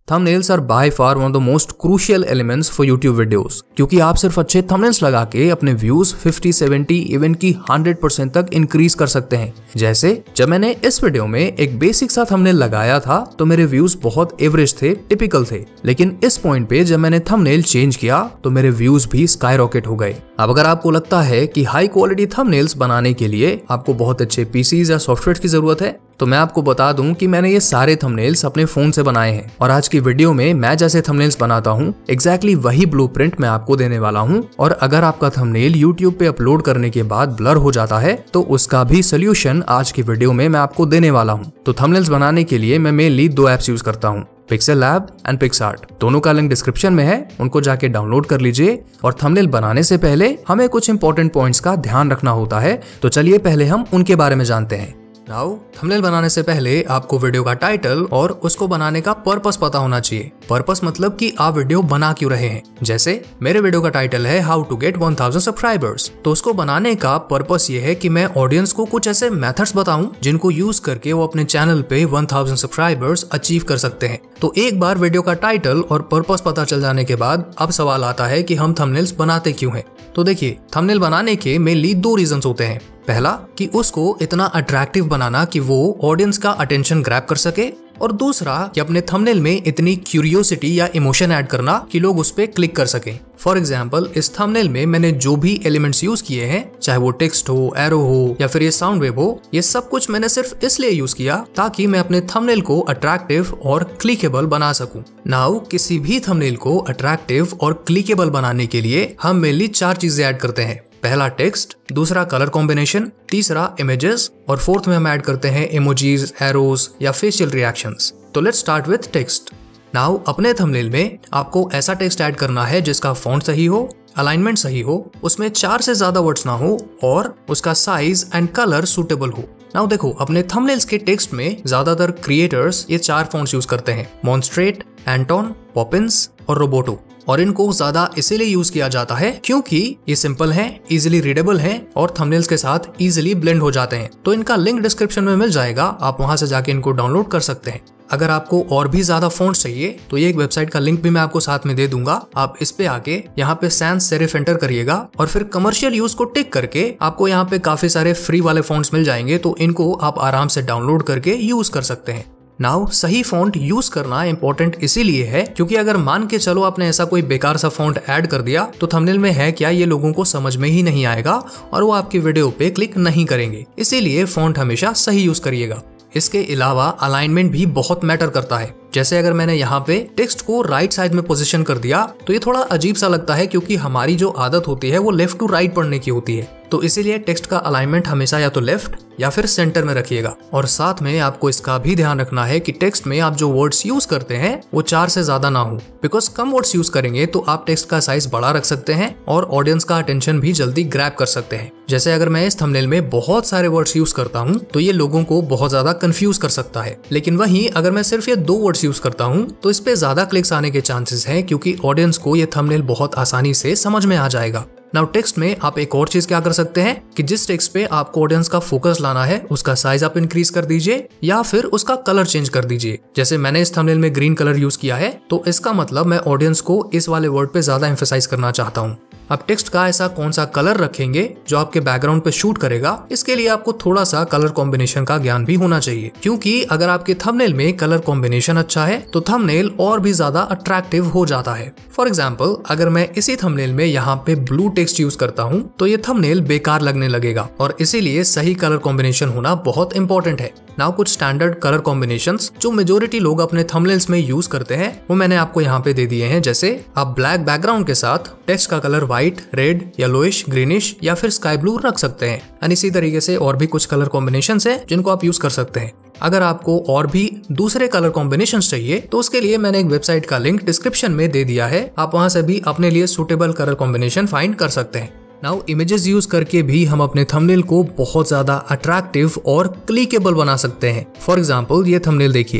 Thumbnails are by far one of the most crucial elements for YouTube videos, क्योंकि आप सिर्फ अच्छे thumbnails लगा के अपने व्यूज 50, 70, इवन की 100% तक इंक्रीज कर सकते हैं। जैसे जब मैंने इस वीडियो में एक बेसिक सा थंबनेल लगाया था तो मेरे व्यूज बहुत एवरेज थे, टिपिकल थे, लेकिन इस पॉइंट पे जब मैंने थंबनेल चेंज किया तो मेरे व्यूज भी स्काई रॉकेट हो गए। अब अगर आपको लगता है कि हाई क्वालिटी थंबनेल्स बनाने के लिए आपको बहुत अच्छे पीसीज या सॉफ्टवेयर की जरूरत है, तो मैं आपको बता दूं कि मैंने ये सारे थंबनेल्स अपने फोन से बनाए हैं और आज की वीडियो में मैं जैसे थंबनेल्स बनाता हूँ एग्जैक्टली वही ब्लूप्रिंट मैं आपको देने वाला हूँ। और अगर आपका थंबनेल यूट्यूब पे अपलोड करने के बाद ब्लर हो जाता है तो उसका भी सोल्यूशन आज की वीडियो में मैं आपको देने वाला हूँ। तो थंबनेल्स बनाने के लिए मैं मेनली 2 ऐप्स यूज करता हूँ, पिक्सेल लैब एंड पिक्सआर्ट। दोनों का लिंक डिस्क्रिप्शन में है, उनको जाके डाउनलोड कर लीजिए। और थंबनेल बनाने से पहले हमें कुछ इंपॉर्टेंट पॉइंट्स का ध्यान रखना होता है, तो चलिए पहले हम उनके बारे में जानते हैं। नाउ थंबनेल बनाने से पहले आपको वीडियो का टाइटल और उसको बनाने का पर्पस पता होना चाहिए। पर्पस मतलब कि आप वीडियो बना क्यों रहे हैं। जैसे मेरे वीडियो का टाइटल है हाउ टू गेट 1000 सब्सक्राइबर्स, तो उसको बनाने का पर्पस ये है कि मैं ऑडियंस को कुछ ऐसे मेथड्स बताऊं जिनको यूज करके वो अपने चैनल पे 1000 सब्सक्राइबर्स अचीव कर सकते हैं। तो एक बार वीडियो का टाइटल और पर्पस पता चल जाने के बाद अब सवाल आता है कि हम थंबनेल्स बनाते क्यों हैं। तो देखिए, थंबनेल बनाने के मेनली 2 रीजंस होते हैं। पहला कि उसको इतना अट्रैक्टिव बनाना कि वो ऑडियंस का अटेंशन ग्रैब कर सके, और दूसरा कि अपने थंबनेल में इतनी क्यूरियोसिटी या इमोशन ऐड करना कि लोग उस पे क्लिक कर सकें। फॉर एग्जाम्पल, इस थंबनेल में मैंने जो भी एलिमेंट्स यूज किए हैं, चाहे वो टेक्स्ट हो, एरो हो या फिर ये साउंड वेव हो, ये सब कुछ मैंने सिर्फ इसलिए यूज किया ताकि मैं अपने थंबनेल को अट्रैक्टिव और क्लिकेबल बना सकूं। नाउ किसी भी थंबनेल को अट्रैक्टिव और क्लिकेबल बनाने के लिए हम मेनली 4 चीजें ऐड करते हैं। पहला टेक्स्ट, दूसरा कलर कॉम्बिनेशन, तीसरा इमेजेस और फोर्थ में हम ऐड करते हैं इमोजीज, एरोज या फेशियल रिएक्शंस। तो let's start with text. Now अपने थंबनेल में आपको ऐसा टेक्स्ट ऐड करना है जिसका फॉन्ट सही हो, अलाइनमेंट सही हो, उसमें 4 से ज्यादा वर्ड्स ना हो और उसका साइज एंड कलर सूटेबल हो। नाउ देखो, अपने थंबनेल्स के टेक्स्ट में ज्यादातर क्रिएटर्स ये 4 फॉन्ट्स यूज करते हैं, मॉन्स्ट्रेट, एंटोन, पॉपिंस और रोबोटो। और इनको ज्यादा इसीलिए यूज किया जाता है क्योंकि ये सिंपल हैं, इजीली रीडेबल हैं और थंबनेल्स के साथ इजीली ब्लेंड हो जाते हैं। तो इनका लिंक डिस्क्रिप्शन में मिल जाएगा, आप वहां से जाके इनको डाउनलोड कर सकते हैं। अगर आपको और भी ज्यादा फॉन्ट चाहिए तो ये एक वेबसाइट का लिंक भी मैं आपको साथ में दे दूंगा। आप इस पे आके यहाँ पे सैंस सेरिफ एंटर करिएगा और फिर कमर्शियल यूज को टिक करके आपको यहाँ पे काफी सारे फ्री वाले फॉन्ट्स मिल जाएंगे, तो इनको आप आराम से डाउनलोड करके यूज कर सकते हैं। नाउ सही फॉन्ट यूज करना इंपॉर्टेंट इसीलिए है क्योंकि अगर मान के चलो आपने ऐसा कोई बेकार सा फॉन्ट ऐड कर दिया तो थंबनेल में है क्या ये लोगों को समझ में ही नहीं आएगा और वो आपकी वीडियो पे क्लिक नहीं करेंगे। इसीलिए फॉन्ट हमेशा सही यूज करिएगा। इसके अलावा अलाइनमेंट भी बहुत मैटर करता है। जैसे अगर मैंने यहाँ पे टेक्स्ट को राइट साइड में पोजीशन कर दिया तो ये थोड़ा अजीब सा लगता है क्योंकि हमारी जो आदत होती है वो लेफ्ट टू राइट पढ़ने की होती है। तो इसीलिए टेक्स्ट का अलाइनमेंट हमेशा या तो लेफ्ट या फिर सेंटर में रखिएगा। और साथ में आपको इसका भी ध्यान रखना है कि टेक्स्ट में आप जो वर्ड्स यूज करते हैं वो 4 से ज्यादा ना हो, बिकॉज कम वर्ड्स यूज करेंगे तो आप टेक्स्ट का साइज बड़ा रख सकते हैं और ऑडियंस का अटेंशन भी जल्दी ग्रैब कर सकते हैं। जैसे अगर मैं इस थंबनेल में बहुत सारे वर्ड्स यूज करता हूँ तो ये लोगों को बहुत ज्यादा कंफ्यूज कर सकता है, लेकिन वहीं अगर मैं सिर्फ ये 2 वर्ड्स यूज करता हूँ तो इस पे ज्यादा क्लिक्स आने के चांसेस हैं क्योंकि ऑडियंस को ये थंबनेल बहुत आसानी से समझ में आ जाएगा। नाउ टेक्स्ट में आप एक और चीज क्या कर सकते हैं कि जिस टेक्स्ट पे आपको ऑडियंस का फोकस लाना है उसका साइज आप इंक्रीज कर दीजिए या फिर उसका कलर चेंज कर दीजिए। जैसे मैंने इस थंबनेल में ग्रीन कलर यूज किया है तो इसका मतलब मैं ऑडियंस को इस वाले वर्ड पे ज्यादा एम्फेसाइज करना चाहता हूँ। अब टेक्स्ट का ऐसा कौन सा कलर रखेंगे जो आपके बैकग्राउंड पे शूट करेगा, इसके लिए आपको थोड़ा सा कलर कॉम्बिनेशन का ज्ञान भी होना चाहिए, क्योंकि अगर आपके थंबनेल में कलर कॉम्बिनेशन अच्छा है तो थंबनेल और भी ज्यादा अट्रैक्टिव हो जाता है। फॉर एग्जाम्पल, अगर मैं इसी थंबनेल में यहाँ पे ब्लू टेक्स्ट यूज करता हूँ तो ये थंबनेल बेकार लगने लगेगा और इसीलिए सही कलर कॉम्बिनेशन होना बहुत इंपॉर्टेंट है। नाउ कुछ स्टैंडर्ड कलर कॉम्बिनेशंस जो मेजोरिटी लोग अपने थंबनेल्स में यूज करते हैं वो मैंने आपको यहाँ पे दे दिए हैं। जैसे आप ब्लैक बैकग्राउंड के साथ टेक्स्ट का colour white, red, yellowish, greenish या फिर स्काई ब्लू रख सकते हैं। एंड इसी तरीके से और भी कुछ कलर कॉम्बिनेशंस हैं जिनको आप यूज कर सकते हैं। अगर आपको और भी दूसरे कलर कॉम्बिनेशंस चाहिए तो उसके लिए मैंने एक वेबसाइट का लिंक डिस्क्रिप्शन में दे दिया है, आप वहां से भी अपने लिए सुटेबल कलर कॉम्बिनेशन फाइंड कर सकते हैं। नाउ इमेजेस यूज करके भी हम अपने थंबनेल को बहुत ज्यादा अट्रैक्टिव और क्लिकेबल बना सकते हैं। फॉर एग्जाम्पल, ये थंबनेल देखिए,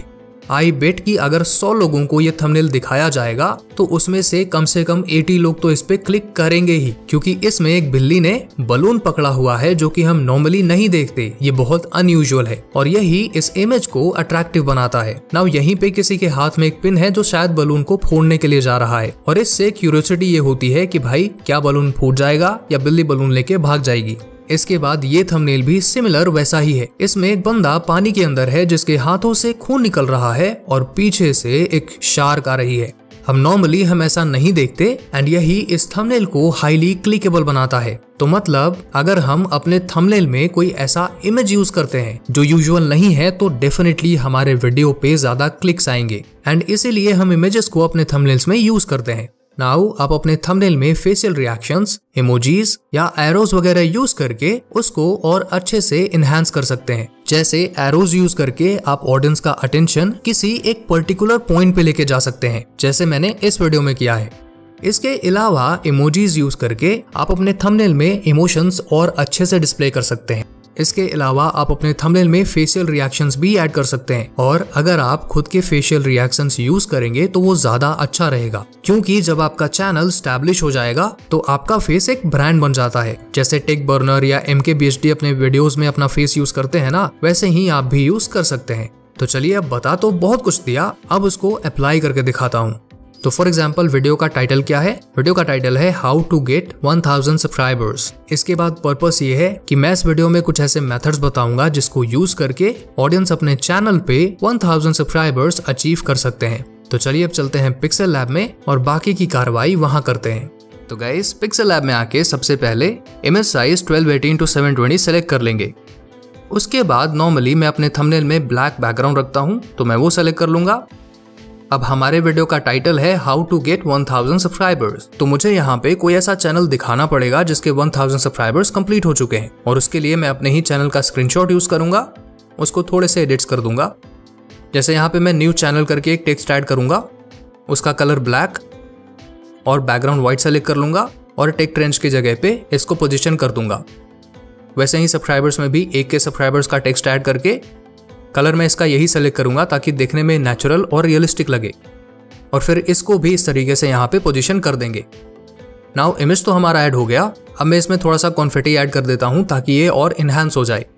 आई बेट कि अगर 100 लोगों को ये थंबनेल दिखाया जाएगा तो उसमें से कम 80 लोग तो इस पे क्लिक करेंगे ही, क्योंकि इसमें एक बिल्ली ने बलून पकड़ा हुआ है जो कि हम नॉर्मली नहीं देखते। ये बहुत अनयूजुअल है और यही इस इमेज को अट्रैक्टिव बनाता है। नाउ यहीं पे किसी के हाथ में एक पिन है जो शायद बलून को फोड़ने के लिए जा रहा है और इससे क्यूरियोसिटी ये होती है कि भाई क्या बलून फूट जाएगा या बिल्ली बलून लेके भाग जाएगी। इसके बाद ये थंबनेल भी सिमिलर वैसा ही है। इसमें एक बंदा पानी के अंदर है जिसके हाथों से खून निकल रहा है और पीछे से एक शार्क आ रही है। हम नॉर्मली हम ऐसा नहीं देखते एंड यही इस थंबनेल को हाईली क्लिकेबल बनाता है। तो मतलब अगर हम अपने थंबनेल में कोई ऐसा इमेज यूज करते हैं जो यूजुअल नहीं है तो डेफिनेटली हमारे वीडियो पे ज्यादा क्लिक्स आएंगे एंड इसीलिए हम इमेजेस को अपने थंबनेल्स में यूज करते हैं। नाउ आप अपने थंबनेल में फेशियल रिएक्शंस, इमोजीज या एरोज वगैरह यूज करके उसको और अच्छे से इनहेंस कर सकते हैं। जैसे एरोज यूज करके आप ऑडियंस का अटेंशन किसी एक पर्टिकुलर पॉइंट पे लेके जा सकते हैं, जैसे मैंने इस वीडियो में किया है। इसके अलावा इमोजीज यूज करके आप अपने थंबनेल में इमोशंस और अच्छे से डिस्प्ले कर सकते हैं। इसके अलावा आप अपने थंबनेल में फेशियल रिएक्शंस भी ऐड कर सकते हैं और अगर आप खुद के फेशियल रिएक्शंस यूज करेंगे तो वो ज्यादा अच्छा रहेगा, क्योंकि जब आपका चैनल स्टैब्लिश हो जाएगा तो आपका फेस एक ब्रांड बन जाता है। जैसे टेक बर्नर या MKBHD अपने वीडियोस में अपना फेस यूज करते हैं ना, वैसे ही आप भी यूज कर सकते हैं। तो चलिए अब बता तो बहुत कुछ दिया, अब उसको अप्लाई करके दिखाता हूँ। तो फॉर एग्जाम्पल वीडियो का टाइटल क्या है? वीडियो का टाइटल है हाउ टू गेट 1000 सब्सक्राइबर्स। इसके बाद पर्पस ये है कि मैं इस वीडियो में कुछ ऐसे मेथड्स बताऊंगा जिसको यूज करके ऑडियंस अपने चैनल पे 1000 सब्सक्राइबर्स अचीव कर सकते हैं। तो चलिए अब चलते हैं पिक्सेल लैब में और बाकी की कार्रवाई वहां करते हैं। तो गाइस पिक्सेल लैब में आके सबसे पहले इमेज साइज 1280x720 सेलेक्ट कर लेंगे। उसके बाद नॉर्मली मैं अपने थंबनेल में ब्लैक बैकग्राउंड रखता हूँ तो मैं वो सेलेक्ट कर लूंगा। अब हमारे वीडियो का टाइटल है हाउ टू गेट 1000 सब्सक्राइबर्स, तो मुझे यहाँ पे कोई ऐसा चैनल दिखाना पड़ेगा जिसके 1000 सब्सक्राइबर्स कंप्लीट हो चुके हैं और उसके लिए मैं अपने ही चैनल का स्क्रीनशॉट यूज करूंगा, उसको थोड़े से एडिट्स कर दूंगा। जैसे यहाँ पे मैं न्यू चैनल करके एक टेक्स्ट ऐड करूंगा, उसका कलर ब्लैक और बैकग्राउंड व्हाइट सेलेक्ट कर लूंगा और टेक्स्ट रेंज की जगह पे इसको पोजिशन कर दूंगा। वैसे ही सब्सक्राइबर्स में भी 1 के सब्सक्राइबर्स का टेक्स्ट ऐड करके कलर में इसका यही सेलेक्ट करूंगा ताकि देखने में नेचुरल और रियलिस्टिक लगे और फिर इसको भी इस तरीके से यहाँ पे पोजीशन कर देंगे। नाउ इमेज तो हमारा ऐड हो गया। अब मैं इसमें थोड़ा सा कॉन्फेटी ऐड कर देता हूँ ताकि ये और इनहेंस हो जाए।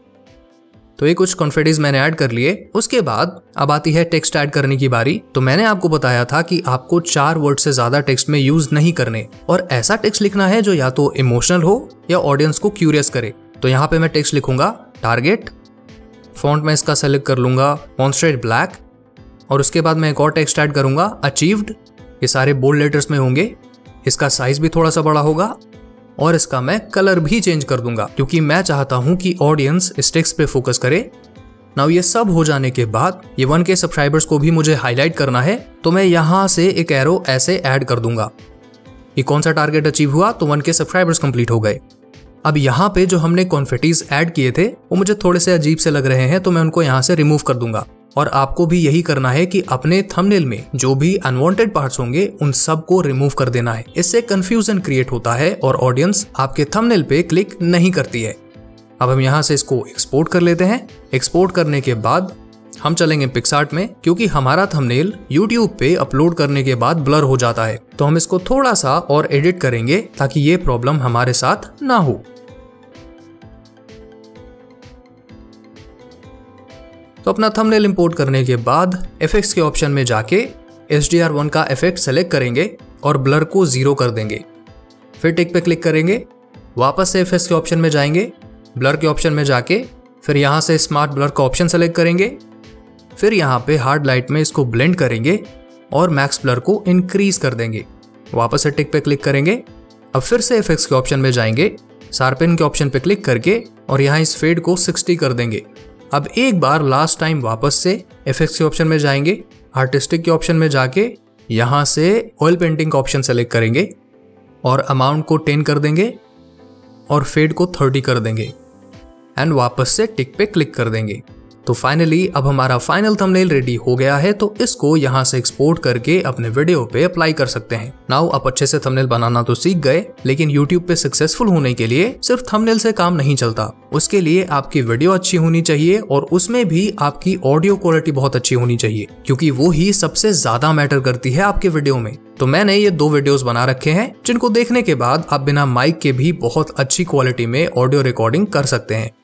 तो ये कुछ कॉन्फेटीज मैंने ऐड कर लिए। उसके बाद अब आती है टेक्स्ट ऐड करने की बारी। तो मैंने आपको बताया था कि आपको 4 वर्ड से ज्यादा टेक्स्ट में यूज नहीं करने और ऐसा टेक्स्ट लिखना है जो या तो इमोशनल हो या ऑडियंस को क्यूरियस करे। तो यहाँ पे मैं टेक्स्ट लिखूंगा टारगेट, फॉन्ट में इसका सेलेक्ट कर लूंगा कॉन्स्ट्रेट ब्लैक और उसके बाद मैं एक और टेक्स्ट ऐड करूंगा अचीव्ड। ये सारे बोल्ड लेटर्स में होंगे, इसका साइज भी थोड़ा सा बड़ा होगा और इसका मैं कलर भी चेंज कर दूंगा क्योंकि मैं चाहता हूं कि ऑडियंस इस टेक्स्ट पे फोकस करे। नाउ ये सब हो जाने के बाद ये 1K सब्सक्राइबर्स को भी मुझे हाईलाइट करना है तो मैं यहाँ से एक एरो ऐसे ऐड कर दूंगा। ये कौन सा टारगेट अचीव हुआ? तो 1K सब्सक्राइबर्स कंप्लीट हो गए। अब यहाँ पे जो हमने कॉन्फेटीज ऐड किए थे वो मुझे थोड़े से अजीब से लग रहे हैं तो मैं उनको यहाँ से रिमूव कर दूंगा और आपको भी यही करना है कि अपने थंबनेल में जो भी अनवांटेड पार्ट्स होंगे उन सब को रिमूव कर देना है। इससे कंफ्यूजन क्रिएट होता है और ऑडियंस आपके थंबनेल पे क्लिक नहीं करती है। अब हम यहाँ से इसको एक्सपोर्ट कर लेते हैं। एक्सपोर्ट करने के बाद हम चलेंगे पिक्सआर्ट में क्योंकि हमारा थंबनेल YouTube पे अपलोड करने के बाद ब्लर हो जाता है तो हम इसको थोड़ा सा और एडिट करेंगे ताकि ये प्रॉब्लम हमारे साथ ना हो। तो अपना थंबनेल इंपोर्ट करने के बाद इफेक्ट्स के ऑप्शन में जाके HDR1 का इफेक्ट सेलेक्ट करेंगे और ब्लर को 0 कर देंगे। फिर टिक पे क्लिक करेंगे, वापस से इफेक्ट्स के ऑप्शन में जाएंगे, ब्लर के ऑप्शन में जाके फिर यहाँ से स्मार्ट ब्लर का ऑप्शन सेलेक्ट करेंगे। फिर यहाँ पे हार्ड लाइट में इसको ब्लेंड करेंगे और मैक्स ब्लर को इंक्रीज कर देंगे। वापस से टिक पे क्लिक करेंगे। अब फिर से इफेक्ट्स के ऑप्शन में जाएंगे, शार्पन के ऑप्शन पे क्लिक करके और यहाँ इस फेड को 60 कर देंगे। अब एक बार लास्ट टाइम वापस से इफेक्ट्स के ऑप्शन में जाएंगे, आर्टिस्टिक के ऑप्शन में जाके यहाँ से ऑयल पेंटिंग का ऑप्शन सेलेक्ट करेंगे और अमाउंट को 10 कर देंगे और फेड को 30 कर देंगे एंड वापस से टिक पे क्लिक कर देंगे। तो फाइनली अब हमारा फाइनल थंबनेल रेडी हो गया है, तो इसको यहाँ से एक्सपोर्ट करके अपने वीडियो पे अप्लाई कर सकते हैं। नाउ आप अच्छे से थंबनेल बनाना तो सीख गए, लेकिन यूट्यूब पे सक्सेसफुल होने के लिए सिर्फ थंबनेल से काम नहीं चलता। उसके लिए आपकी वीडियो अच्छी होनी चाहिए और उसमें भी आपकी ऑडियो क्वालिटी बहुत अच्छी होनी चाहिए, क्योंकि वो ही सबसे ज्यादा मैटर करती है आपके वीडियो में। तो मैंने ये 2 वीडियोस बना रखे हैं, जिनको देखने के बाद आप बिना माइक के भी बहुत अच्छी क्वालिटी में ऑडियो रिकॉर्डिंग कर सकते हैं।